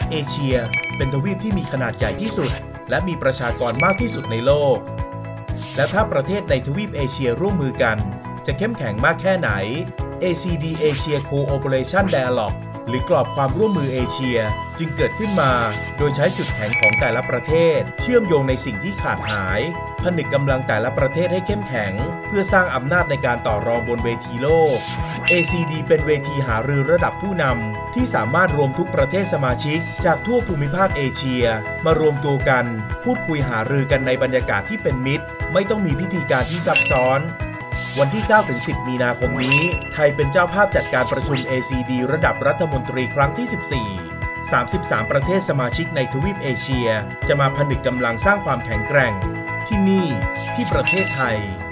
เอเชียเป็นทวีปที่มีขนาดใหญ่ที่สุดและมีประชากรมากที่สุดในโลกและถ้าประเทศในทวีปเอเชียร่วมมือกันจะเข้มแข็งมากแค่ไหน ACD Asia Cooperation Dialogue หรือกรอบความร่วมมือเอเชียจึงเกิดขึ้นมาโดยใช้จุดแข็งของแต่ละประเทศเชื่อมโยงในสิ่งที่ขาดหายผนึกกำลังแต่ละประเทศให้เข้มแข็งเพื่อสร้างอำนาจในการต่อรองบนเวทีโลก ACD เป็นเวทีหารือระดับผู้นำที่สามารถรวมทุกประเทศสมาชิกจากทั่วภูมิภาคเอเชียมารวมตัวกันพูดคุยหารือกันในบรรยากาศที่เป็นมิตรไม่ต้องมีพิธีการที่ซับซ้อนวันที่ 9-10 มีนาคมนี้ไทยเป็นเจ้าภาพจัดการประชุม ACD ระดับรัฐมนตรีครั้งที่ 14 33 ประเทศสมาชิกในทวีปเอเชียจะมาผนึกกำลังสร้างความแข็งแกร่งที่นี่ที่ประเทศไทย